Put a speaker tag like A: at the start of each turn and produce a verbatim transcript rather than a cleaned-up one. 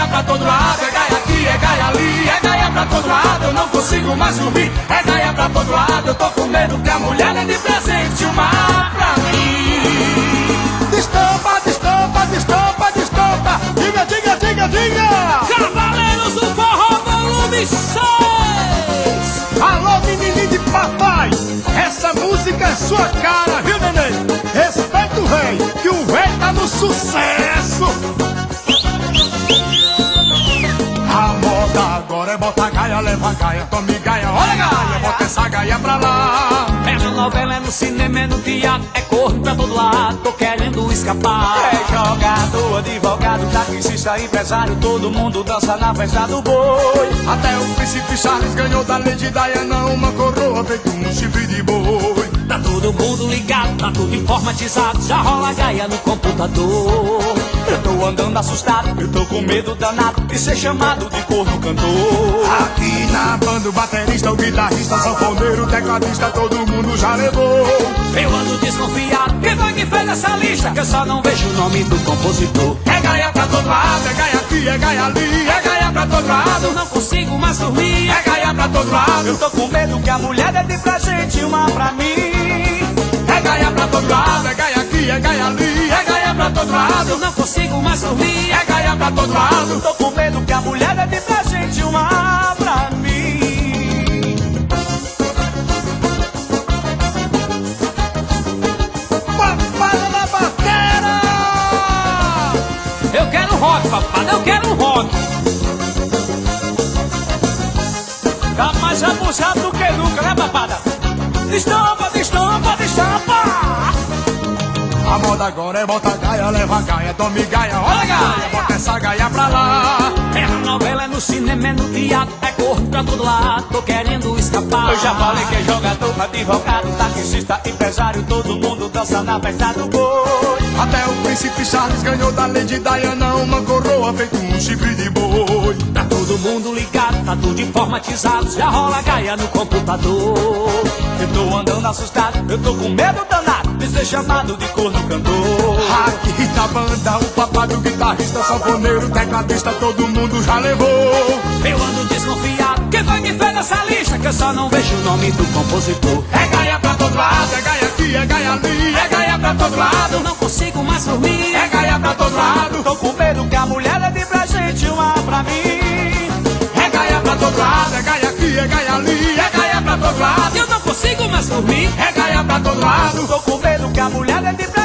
A: pra todo lado, é gaia aqui, é gaia ali, é gaia pra todo lado, eu não consigo mais dormir. É gaia pra todo lado, eu tô com medo que a mulher dê de presente uma pra mim.
B: Destampa, destampa, destampa, destampa. Diga, diga, diga, diga.
A: Cavaleiros do Forró volume seis.
B: Alô, menininho de papai. Essa música é sua cara, viu, neném? Respeita o rei, que o rei tá no sucesso. A moda agora é botar gaia, leva gaia, tome gaia, olha gaia, bota essa gaia pra lá.
A: É na novela, é no cinema, é no teatro, é corno pra todo lado, tô querendo escapar.
C: É jogador, advogado, taxista, empresário, todo mundo dança na festa do boi.
B: Até o príncipe Charles ganhou da Lady Diana uma coroa feito um chifre de boi.
A: Tá todo mundo ligado, tá tudo informatizado, já rola gaia no computador.
C: Eu tô andando assustado, eu tô com medo danado de ser chamado de corno cantor.
B: Aqui na banda o baterista, o guitarrista, sanfoneiro, o tecladista, todo mundo já levou.
A: Eu ando desconfiado, quem foi que fez essa lista? Que eu só não vejo o nome do compositor.
B: É gaia pra todo lado, é gaia aqui, é gaia ali, é gaia pra todo lado,
A: Não consigo mais dormir.
B: é gaia pra todo lado.
C: Eu tô com medo que a mulher dê de presente uma pra mim.
B: É gaia pra todo lado, é gaia aqui, é gaia ali, é gaia pra todo lado,
A: Não consigo mais dormir.
B: é gaia pra todo lado.
C: Tô com medo que a mulher dê de presente uma pra mim.
B: Papada da batera!
A: Eu quero rock, papai, eu quero rock.
C: Tá mais abusado do que nunca, né, papada? Destampa, destampa, destampa.
B: A moda agora é bota gaia, leva gaia, tome gaia, olha gaia, bota essa gaia pra lá.
A: É na novela, é no cinema, é no teatro, é corno pra todo lado, tô querendo escapar.
C: Eu já falei que é jogador, advogado, taxista, empresário, todo mundo dança na festa do boi.
B: Até o príncipe Charles ganhou da Lady Diana uma coroa feito um chifre de boi.
A: Tá todo mundo ligado, tá tudo informatizado, já rola gaia no computador.
C: Eu tô andando assustado, eu tô com medo danado de ser chamado de corno cantor.
B: Aqui na banda o papado, o guitarrista, sanfoneiro, o tecladista, todo mundo já levou.
A: Eu ando desconfiado, quem foi que fez essa lista? Que eu só não vejo o nome do compositor.
B: É gaia pra todo lado, é gaia aqui, é gaia ali, é gaia pra todo lado,
A: Não consigo mais dormir.
B: é gaia pra todo lado,
C: Tô com medo que a mulher dê de presente uma pra mim.
B: é gaia pra todo lado, é gaia aqui, é gaia ali, é gaia pra todo lado,
A: Eu não consigo mais dormir.
B: é gaia pra todo lado.
C: Tô com medo que a mulher dê de presente